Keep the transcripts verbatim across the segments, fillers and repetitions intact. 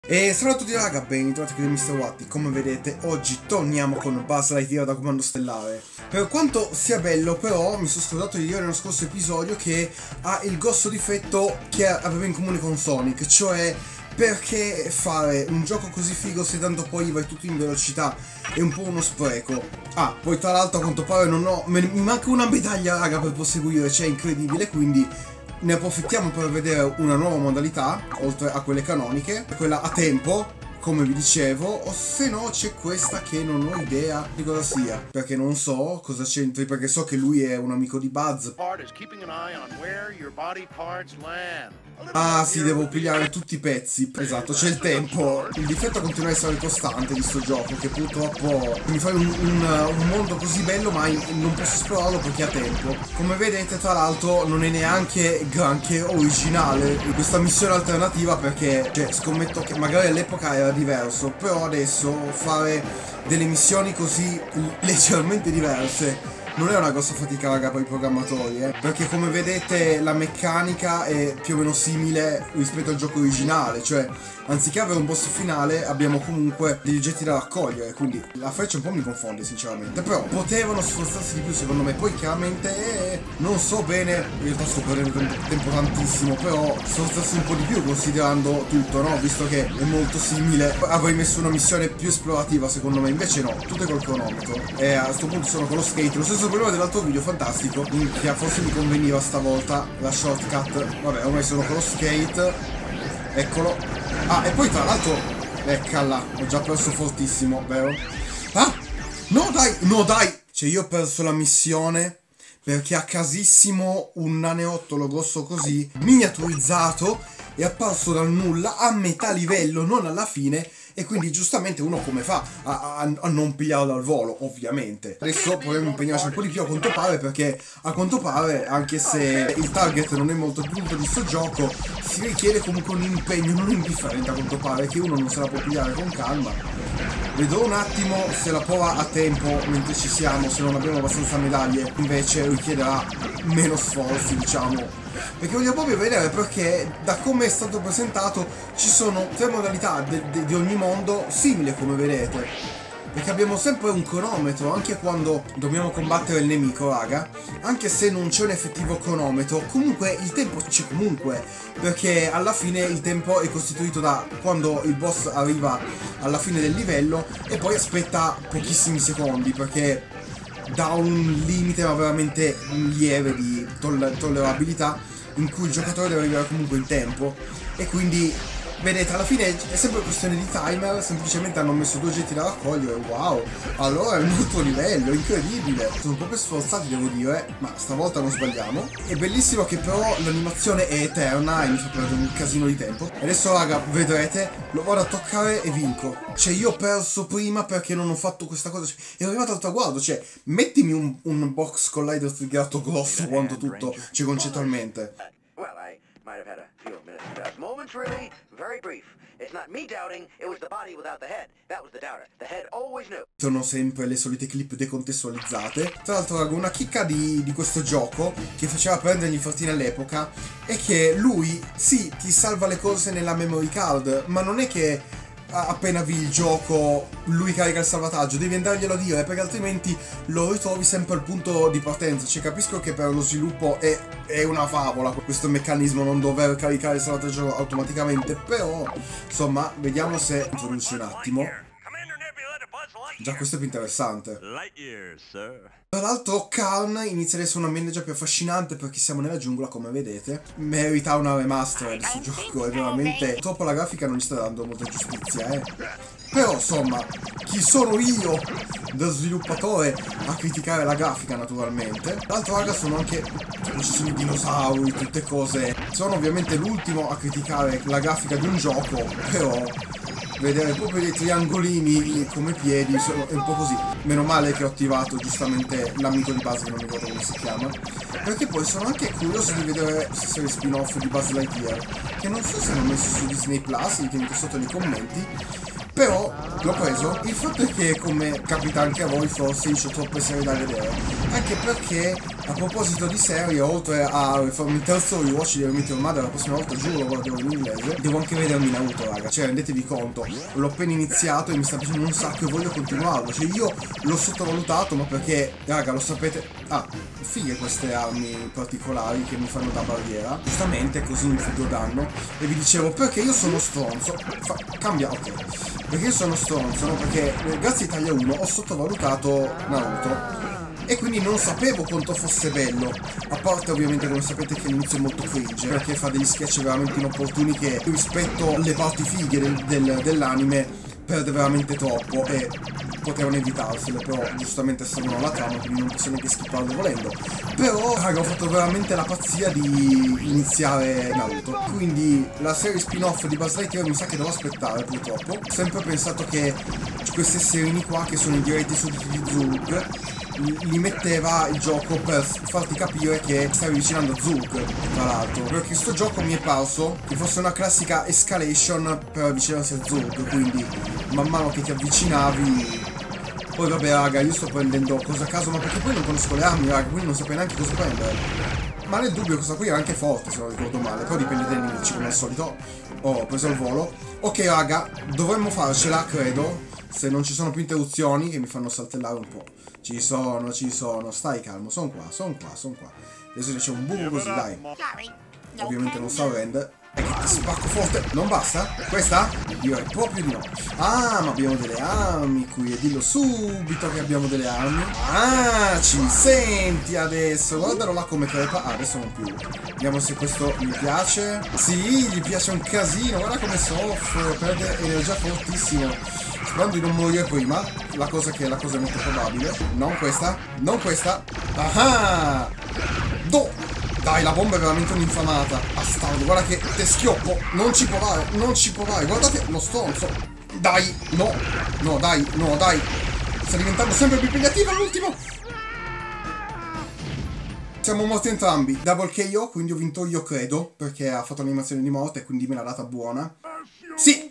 E salve a tutti raga, bentornati qui da mister Watty. Come vedete oggi torniamo con Buzz Lightyear da Comando Stellare. Per quanto sia bello però mi sono scordato di dire nello scorso episodio che ha il grosso difetto che aveva in comune con Sonic, cioè perché fare un gioco così figo se tanto poi vai tutto in velocità è un po' uno spreco. Ah, poi tra l'altro a quanto pare non ho, mi manca una medaglia raga per proseguire, cioè è incredibile, quindi ne approfittiamo per vedere una nuova modalità, oltre a quelle canoniche, quella a tempo, come vi dicevo, o se no c'è questa che non ho idea di cosa sia, perché non so cosa c'entri, perché so che lui è un amico di Buzz. Ah sì, devo pigliare tutti i pezzi, esatto, c'è il tempo. Il difetto continua a essere costante di sto gioco, che purtroppo mi fa un, un, un mondo così bello ma non posso esplorarlo perché ha tempo. Come vedete tra l'altro non è neanche granché originale questa missione alternativa, perché cioè, scommetto che magari all'epoca era diverso, però adesso fare delle missioni così leggermente diverse non è una grossa fatica raga per i programmatori, eh? Perché come vedete la meccanica è più o meno simile rispetto al gioco originale, cioè anziché avere un boss finale abbiamo comunque degli oggetti da raccogliere, quindi la freccia un po' mi confonde sinceramente, però potevano sforzarsi di più secondo me. Poi chiaramente eh, non so bene, in realtà sto perdendo tempo, tempo tantissimo, però sforzarsi un po' di più considerando tutto, no? Visto che è molto simile, avrei messo una missione più esplorativa secondo me, invece no, tutto è col cronometro e a questo punto sono con lo skate, lo stesso problema dell'altro video fantastico, che forse mi conveniva stavolta la shortcut. Vabbè, ormai sono con lo skate, eccolo. Ah, e poi tra l'altro, eccola, ho già perso fortissimo, vero? Ah, no dai, no dai, cioè io ho perso la missione perché a casissimo un naneottolo grosso così, miniaturizzato, è apparso dal nulla a metà livello, non alla fine. E quindi giustamente uno come fa a, a, a non pigliarlo al volo, ovviamente. Adesso potremmo impegnarci un po' di più a quanto pare, perché a quanto pare, anche se il target non è molto brutto di sto gioco, si richiede comunque un impegno non indifferente a quanto pare, che uno non se la può pigliare con calma. Vedrò un attimo se la prova a tempo mentre ci siamo, se non abbiamo abbastanza medaglie, invece richiederà meno sforzi, diciamo. Perché voglio proprio vedere, perché da come è stato presentato ci sono tre modalità de de di ogni mondo simili, come vedete, perché abbiamo sempre un cronometro anche quando dobbiamo combattere il nemico raga, anche se non c'è un effettivo cronometro comunque il tempo c'è comunque, perché alla fine il tempo è costituito da quando il boss arriva alla fine del livello e poi aspetta pochissimi secondi, perché da un limite ma veramente lieve di toll tollerabilità in cui il giocatore deve arrivare comunque in tempo. E quindi vedete alla fine è sempre questione di timer, semplicemente hanno messo due oggetti da raccogliere. Wow, allora è un altro livello, incredibile. Sono proprio sforzati devo dire, ma stavolta non sbagliamo. È bellissimo che però l'animazione è eterna e mi fa perdere un casino di tempo. E adesso raga vedrete, lo vado a toccare e vinco. Cioè io ho perso prima perché non ho fatto questa cosa, cioè, ero arrivato al traguardo, cioè mettimi un, un box collider trigger grosso quanto tutto, cioè concettualmente. Might have had a few minutes of doubt. Moments really, very brief. It's not me doubting, it was the body without the head. That was the doubter. The head always knew. Sono sempre le solite clip decontestualizzate. Tra l'altro raga, una chicca di, di questo gioco che faceva prendere gli infartini all'epoca è che lui, sì, ti salva le cose nella memory card, ma non è che appena vi il gioco lui carica il salvataggio, devi andarglielo a dire, perché altrimenti lo ritrovi sempre al punto di partenza. Cioè capisco che per lo sviluppo è, è una favola questo meccanismo non dover caricare il salvataggio automaticamente, però insomma vediamo se introduce un attimo. Già questo è più interessante. Tra l'altro Karn inizia ad essere una manager più affascinante perché siamo nella giungla come vedete. Merita una remastered su gioco, è veramente... Purtroppo la grafica non gli sta dando molta giustizia, eh. Però insomma, chi sono io da sviluppatore a criticare la grafica naturalmente. Tra l'altro raga sono anche... ci sono i dinosauri, tutte cose. Sono ovviamente l'ultimo a criticare la grafica di un gioco, però... vedere proprio dei triangolini come piedi è un po' così. Meno male che ho attivato giustamente l'amico di Buzz, che non mi ricordo come si chiama, perché poi sono anche curioso di vedere se c'è spin-off di Buzz Lightyear, che non so se hanno messo su Disney Plus, ditemi sotto nei commenti. Però l'ho preso. Il fatto è che, come capita anche a voi, forse io ho troppe serie da vedere. Anche perché, a proposito di serie, oltre a farmi il terzo rewatch di Meteor Mother, la prossima volta giuro lo guarderò in inglese, devo anche vedermi Naruto, raga. Cioè, rendetevi conto, l'ho appena iniziato e mi sta piacendo un sacco e voglio continuarlo. Cioè, io l'ho sottovalutato, ma perché, raga, lo sapete... Ah, fighe queste armi particolari che mi fanno da barriera. Giustamente, così mi fido danno. E vi dicevo, perché io sono stronzo. Fa... Cambia, ok. Perché io sono stronzo, no? Perché eh, grazie a Italia uno ho sottovalutato Naruto e quindi non sapevo quanto fosse bello. A parte ovviamente, come sapete, che l'inizio è molto cringe, perché fa degli sketch veramente inopportuni che rispetto alle parti fighe del, del, dell'anime perde veramente troppo e potevano evitarsele, però giustamente servono alla trama, quindi non posso neanche skipparle volendo. Però, raga, ho fatto veramente la pazzia di iniziare Naruto. Quindi la serie spin-off di Buzz Lightyear mi sa che devo aspettare, purtroppo. Ho sempre pensato che queste serini qua, che sono i diretti sudditi di Zulk, li metteva il gioco per farti capire che stai avvicinando a Zulk, tra l'altro, perché sto gioco mi è parso che fosse una classica escalation per avvicinarsi a Zulk, quindi man mano che ti avvicinavi. Poi vabbè, raga, io sto prendendo cosa a caso, ma perché poi non conosco le armi, raga, quindi non saprei neanche cosa prendere. Ma nel dubbio questa qui è anche forte, se non ricordo male, però dipende dai nemici, come al solito. Oh, ho preso il volo. Ok, raga, dovremmo farcela, credo, se non ci sono più interruzioni che mi fanno saltellare un po'. Ci sono, ci sono, stai calmo, sono qua, sono qua, sono qua. Adesso c'è un buco così, dai. Ovviamente non so render. E che ti spacco forte. Non basta? Questa? Direi proprio di no. Ah, ma abbiamo delle armi qui. E dillo subito che abbiamo delle armi. Ah, ci senti adesso. Guardalo là come crepa. Ah, adesso non più. Vediamo se questo gli piace. Sì, gli piace un casino. Guarda come soffre. Perde energia fortissimo. Sperando di non morire prima. La cosa che è la cosa molto probabile. Non questa. Non questa. Ah! Do! Dai, la bomba è veramente un'infamata. Bastardo, guarda che te schioppo. Non ci provare, non ci provare. Guardate lo stronzo. Dai, no. No, dai, no, dai. Sta diventando sempre più impegnativo all'ultimo. Siamo morti entrambi. Double K O, quindi ho vinto io, credo. Perché ha fatto l'animazione di morte e quindi me l'ha data buona. Sì.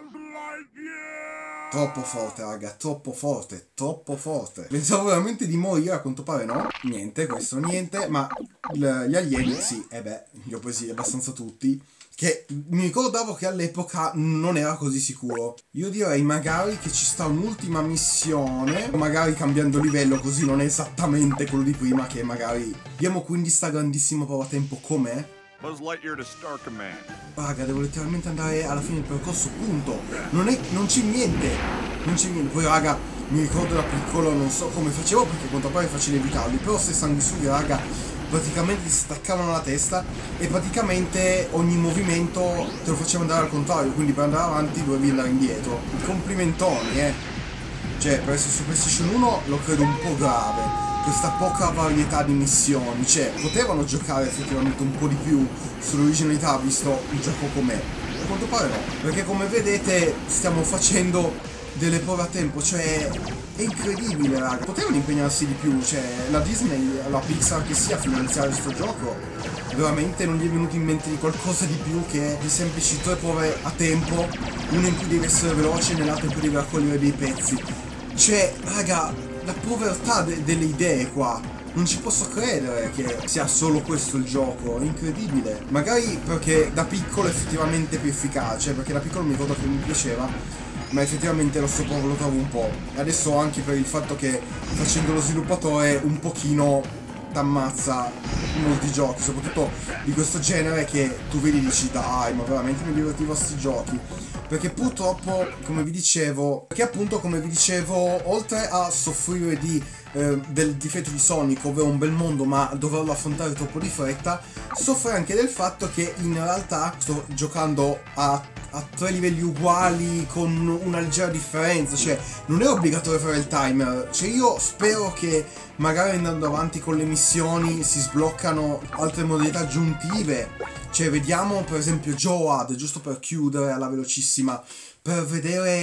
Troppo forte, raga, troppo forte, troppo forte. Pensavo veramente di morire, a quanto pare no. Niente, questo niente, ma gli alieni, sì, e eh beh, li ho presi abbastanza tutti. Che mi ricordavo che all'epoca non era così sicuro. Io direi magari che ci sta un'ultima missione, magari cambiando livello, così non è esattamente quello di prima, che magari... Abbiamo quindi sta grandissima prova tempo com'è. Buzz Lightyear to Star Command. Raga, devo letteralmente andare alla fine del percorso, punto. Non è, non c'è niente. Non c'è niente. Poi, raga, mi ricordo da piccolo, non so come facevo, perché a quanto pare è facile evitarli. Però se sanguisughi, raga, praticamente ti staccavano la testa e praticamente ogni movimento te lo faceva andare al contrario. Quindi per andare avanti dovevi andare indietro. Complimentoni, eh. Cioè, per essere su PlayStation uno lo credo un po' grave. Questa poca varietà di missioni, cioè potevano giocare effettivamente un po' di più sull'originalità visto il gioco com'è. A quanto pare no, perché come vedete stiamo facendo delle prove a tempo, cioè è incredibile, raga. Potevano impegnarsi di più, cioè la Disney, la Pixar che sia a finanziare questo gioco, veramente non gli è venuto in mente di qualcosa di più che di semplici tre prove a tempo, una in cui devi essere veloce e nell'altra in cui devi raccogliere dei pezzi. Cioè, raga, la povertà de delle idee qua. Non ci posso credere che sia solo questo il gioco, è incredibile. Magari perché da piccolo è effettivamente più efficace, perché da piccolo mi ricordo che mi piaceva, ma effettivamente lo sopravvalutavo un po'. E adesso anche per il fatto che facendo lo sviluppatore un pochino t'ammazza molti giochi, soprattutto di questo genere, che tu vedi e dici dai, ma veramente mi divertivo a sti giochi. Perché purtroppo, come vi dicevo, perché appunto come vi dicevo, oltre a soffrire di, eh, del difetto di Sonic, ovvero un bel mondo ma doverlo affrontare troppo di fretta, soffre anche del fatto che in realtà sto giocando a, a tre livelli uguali con una leggera differenza, cioè non è obbligatorio fare il timer, cioè io spero che magari andando avanti con le missioni si sbloccano altre modalità aggiuntive. Cioè vediamo per esempio Joad, giusto per chiudere alla velocissima, per vedere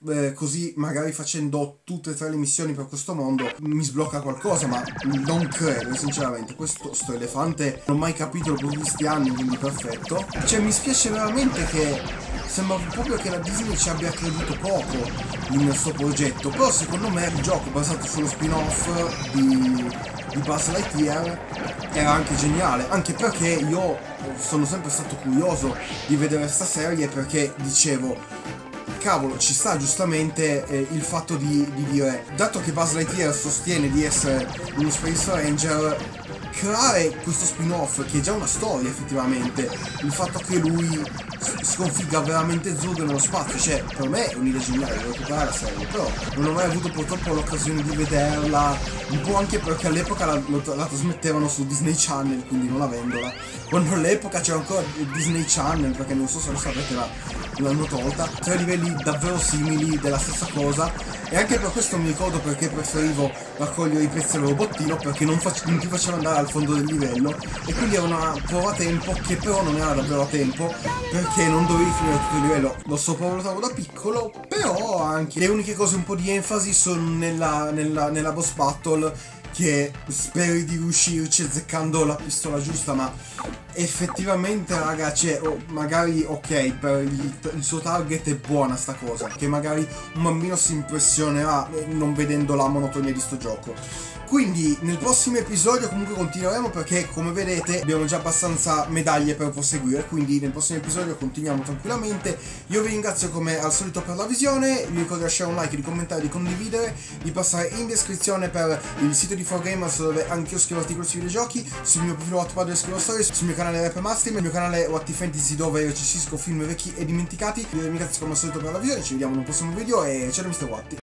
eh, così magari facendo tutte e tre le missioni per questo mondo mi sblocca qualcosa, ma non credo sinceramente. Questo sto elefante non ho mai capito dopo questi anni, quindi perfetto. Cioè mi spiace veramente che sembra proprio che la Disney ci abbia creduto poco in questo progetto, però secondo me il gioco basato sullo spin-off di, di Buzz Lightyear era anche geniale, anche perché io sono sempre stato curioso di vedere questa serie, perché dicevo, cavolo, ci sta giustamente eh, il fatto di, di dire, dato che Buzz Lightyear sostiene di essere uno Space Ranger, creare questo spin-off che è già una storia effettivamente, il fatto che lui sconfigga veramente Zurg nello spazio, cioè per me è un'idea geniale, devo recuperare la serie, però non ho mai avuto purtroppo l'occasione di vederla, un po' anche perché all'epoca la, la, la trasmettevano su Disney Channel, quindi non avendola, quando all'epoca c'era ancora Disney Channel, perché non so se lo sapete ma l'hanno tolta, tre livelli davvero simili della stessa cosa, e anche per questo mi ricordo perché preferivo raccogliere i pezzi al robottino, perché non, non ti faceva andare al fondo del livello, e quindi era una prova a tempo che però non era davvero a tempo, perché non dovevi finire tutto il livello. Lo sottovalutavo da piccolo, però anche le uniche cose un po' di enfasi sono nella, nella, nella boss battle, che speri di riuscirci azzeccando la pistola giusta, ma effettivamente raga, cioè, oh, magari ok, per il, il suo target è buona sta cosa, che magari un bambino si impressionerà non vedendo la monotonia di sto gioco. Quindi nel prossimo episodio comunque continueremo, perché come vedete abbiamo già abbastanza medaglie per proseguire, quindi nel prossimo episodio continuiamo tranquillamente. Io vi ringrazio come al solito per la visione, vi ricordo di lasciare un like, di commentare, di condividere, di passare in descrizione per il sito di four gamers, dove anche io scrivo articoli sui videogiochi, sul mio profilo Wattpad scrivo storie, sul mio canale Rap Master, il mio canale What Fantasy, dove recensisco film vecchi e dimenticati. Vi ringrazio come al solito per la visione, ci vediamo nel prossimo video e ciao da mister Watti.